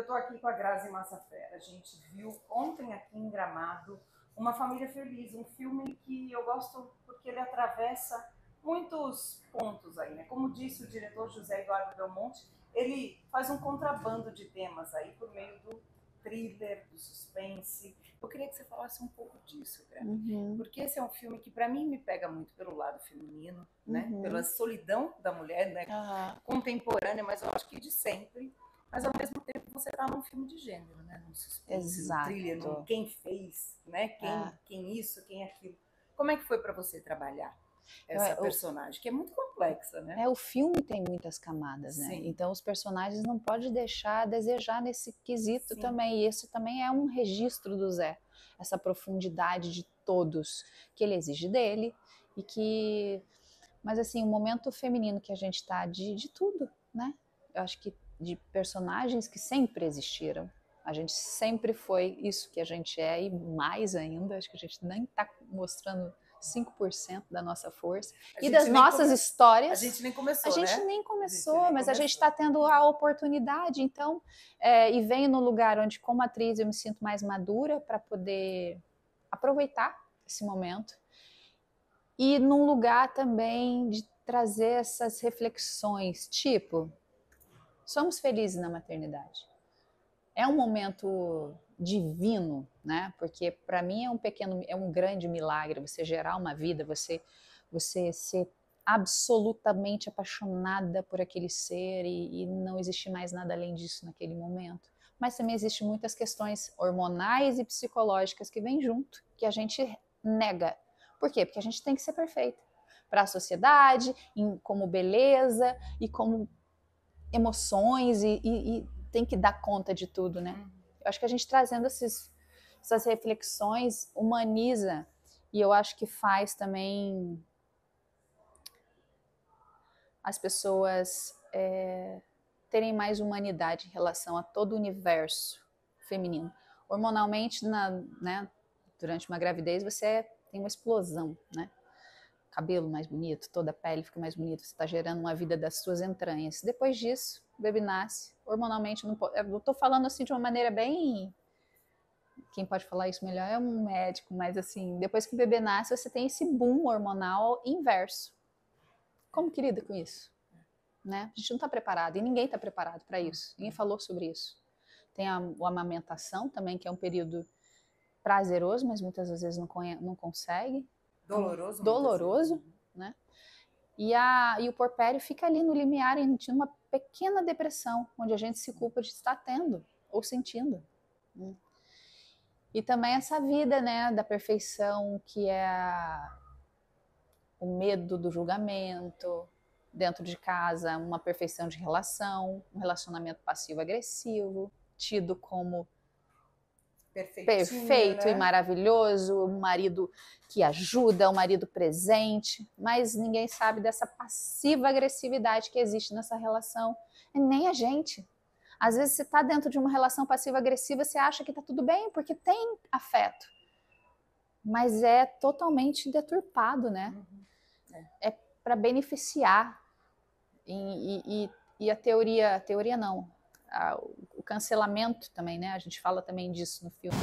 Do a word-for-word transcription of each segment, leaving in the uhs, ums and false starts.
tô aqui com a Grazi Massafera. A gente viu ontem aqui em Gramado Uma Família Feliz, um filme que eu gosto porque ele atravessa muitos pontos aí, né? Como disse o diretor José Eduardo Belmonte, ele faz um contrabando de temas aí por meio do thriller, do suspense. Eu queria que você falasse um pouco disso, Grazi. Uhum. Porque esse é um filme que para mim me pega muito pelo lado feminino, né? Uhum. Pela solidão da mulher, né? Uhum. Contemporânea, mas eu acho que de sempre. Mas ao mesmo tempo você está num filme de gênero, né? Num suspense, num thriller, num quem fez, né? Quem, É. quem isso, quem aquilo. Como é que foi para você trabalhar essa É, o- personagem, que é muito complexa, né? É, o filme tem muitas camadas, né? Sim. Então os personagens não podem deixar a desejar nesse quesito Sim. também. E esse também é um registro do Zé, essa profundidade de todos que ele exige dele e que, mas assim, o momento feminino que a gente tá de, de tudo, né? Eu acho que de personagens que sempre existiram. A gente sempre foi isso que a gente é e mais ainda. Acho que a gente nem tá mostrando cinco por cento da nossa força A e gente das nem nossas come- histórias. A gente nem começou, A gente né? nem A começou, gente nem mas a gente começou. está tendo a oportunidade, então, é, e venho no lugar onde, como atriz, eu me sinto mais madura para poder aproveitar esse momento. E num lugar também de trazer essas reflexões, tipo, somos felizes na maternidade. É um momento divino, né? Porque para mim é um pequeno, é um grande milagre você gerar uma vida, você, você ser absolutamente apaixonada por aquele ser e, e não existe mais nada além disso naquele momento. Mas também existem muitas questões hormonais e psicológicas que vêm junto, que a gente nega. Por quê? Porque a gente tem que ser perfeita para a sociedade, em, como beleza e como emoções e, e, e tem que dar conta de tudo, né? Eu acho que a gente trazendo esses, essas reflexões humaniza e eu acho que faz também as pessoas é, terem mais humanidade em relação a todo o universo feminino. Hormonalmente, na, né, durante uma gravidez, você tem uma explosão, né? Cabelo mais bonito, toda a pele fica mais bonita, você está gerando uma vida das suas entranhas. Depois disso, o bebê nasce, hormonalmente, não pode, eu estou falando assim de uma maneira bem... Quem pode falar isso melhor é um médico, mas assim, depois que o bebê nasce, você tem esse boom hormonal inverso. Como que lida com isso? Né? A gente não está preparado, e ninguém está preparado para isso. Ninguém falou sobre isso. Tem a, a amamentação também, que é um período prazeroso, mas muitas vezes não, não consegue. Doloroso. Doloroso, né? E, a, e o porpério fica ali no limiar, em uma pequena depressão, onde a gente se culpa de estar tendo ou sentindo. E também essa vida, né, da perfeição, que é a, o medo do julgamento, dentro de casa, uma perfeição de relação, um relacionamento passivo-agressivo, tido como perfeito, né? E maravilhoso, um marido que ajuda, um marido presente, mas ninguém sabe dessa passiva agressividade que existe nessa relação, e nem a gente. Às vezes você está dentro de uma relação passiva-agressiva, você acha que está tudo bem, porque tem afeto, mas é totalmente deturpado, né? Uhum. É, é para beneficiar, e, e, e, e a teoria, a teoria não, a, o cancelamento também, né? A gente fala também disso no filme.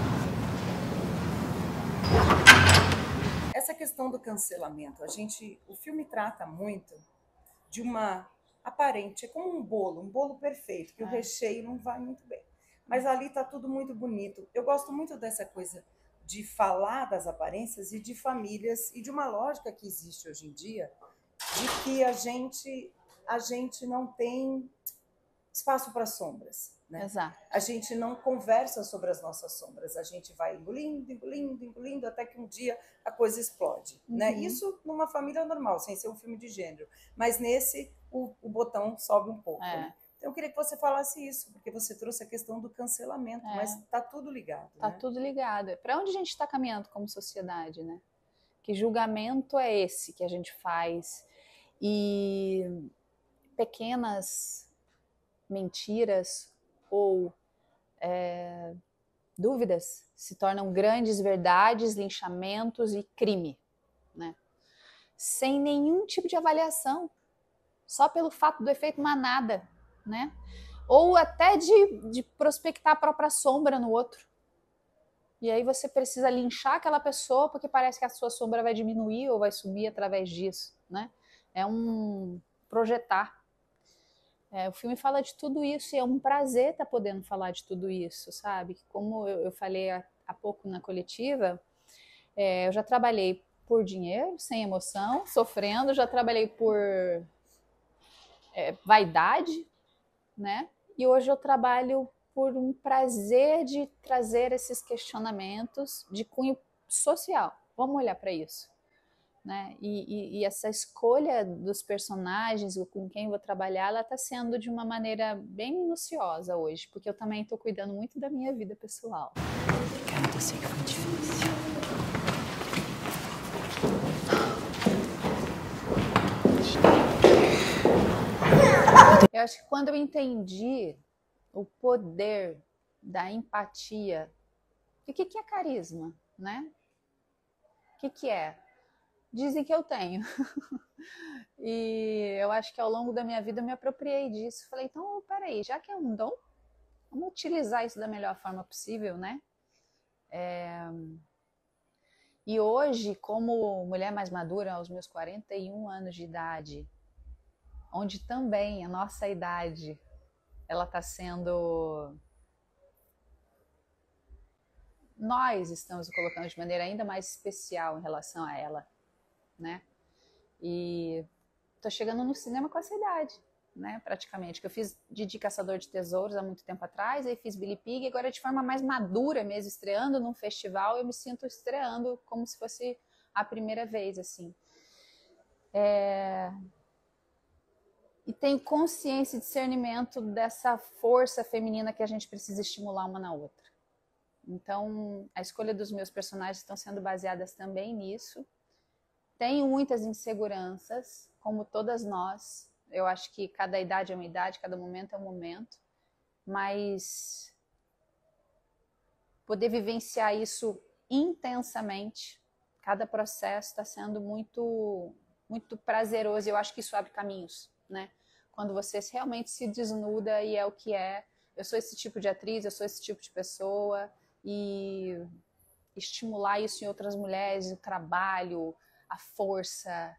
Essa questão do cancelamento, a gente, o filme trata muito de uma aparente, é como um bolo, um bolo perfeito, que é. O recheio não vai muito bem. Mas ali está tudo muito bonito. Eu gosto muito dessa coisa de falar das aparências e de famílias e de uma lógica que existe hoje em dia, de que a gente, a gente não tem espaço para sombras. Né? Exato. A gente não conversa sobre as nossas sombras, a gente vai engolindo, engolindo, engolindo, até que um dia a coisa explode. Uhum. Né? Isso numa família normal, sem ser um filme de gênero. Mas nesse, o, o botão sobe um pouco. É. Né? Então eu queria que você falasse isso, porque você trouxe a questão do cancelamento, é. Mas está tudo ligado. Está né? tudo ligado. Para onde a gente está caminhando como sociedade, né? Que julgamento é esse que a gente faz? E pequenas mentiras ou é, dúvidas se tornam grandes verdades, linchamentos e crime, né? Sem nenhum tipo de avaliação, só pelo fato do efeito manada, né? ou até de, de prospectar a própria sombra no outro. E aí você precisa linchar aquela pessoa porque parece que a sua sombra vai diminuir ou vai subir através disso, né? É um projetar. É, o filme fala de tudo isso e é um prazer estar podendo falar de tudo isso, sabe? Como eu, eu falei há, há pouco na coletiva, é, eu já trabalhei por dinheiro, sem emoção, sofrendo, já trabalhei por é, vaidade, né? E hoje eu trabalho por um prazer de trazer esses questionamentos de cunho social. Vamos olhar para isso. Né? E, e, e essa escolha dos personagens, com quem eu vou trabalhar, ela está sendo de uma maneira bem minuciosa hoje, porque eu também estou cuidando muito da minha vida pessoal. Cara, eu sei que foi difícil. Eu acho que quando eu entendi o poder da empatia, o que, que é carisma, né? O que, que é? Dizem que eu tenho. E eu acho que ao longo da minha vida eu me apropriei disso. Falei, então, peraí, já que é um dom, vamos utilizar isso da melhor forma possível, né? É... E hoje, como mulher mais madura, aos meus quarenta e um anos de idade, onde também a nossa idade, ela está sendo... Nós estamos colocando de maneira ainda mais especial em relação a ela, né? E tô chegando no cinema com essa idade, né? Praticamente, que eu fiz Didi Caçador de Tesouros há muito tempo atrás, aí fiz Billy Pig, agora de forma mais madura mesmo, estreando num festival, eu me sinto estreando como se fosse a primeira vez, assim. É... E tenho consciência e discernimento dessa força feminina que a gente precisa estimular uma na outra. Então, a escolha dos meus personagens estão sendo baseadas também nisso. Tenho muitas inseguranças, como todas nós. Eu acho que cada idade é uma idade, cada momento é um momento. Mas poder vivenciar isso intensamente, cada processo está sendo muito, muito prazeroso. Eu acho que isso abre caminhos, né? Quando você realmente se desnuda e é o que é. Eu sou esse tipo de atriz, eu sou esse tipo de pessoa. E estimular isso em outras mulheres, o trabalho, a força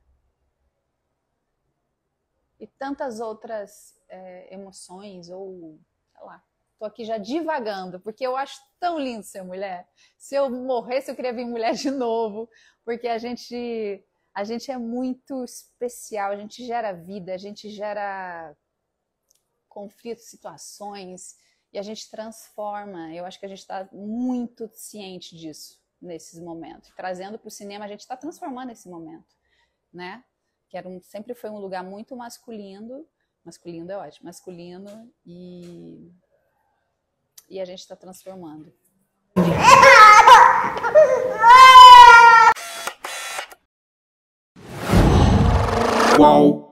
e tantas outras é, emoções, ou sei lá, tô aqui já divagando, porque eu acho tão lindo ser mulher. Se eu morresse, eu queria vir mulher de novo, porque a gente, a gente é muito especial, a gente gera vida, a gente gera conflitos, situações, e a gente transforma. Eu acho que a gente está muito ciente disso nesses momentos. Trazendo para o cinema, a gente está transformando esse momento, né? Que era um, sempre foi um lugar muito masculino, masculino é ótimo, masculino, e, e a gente está transformando. Uau!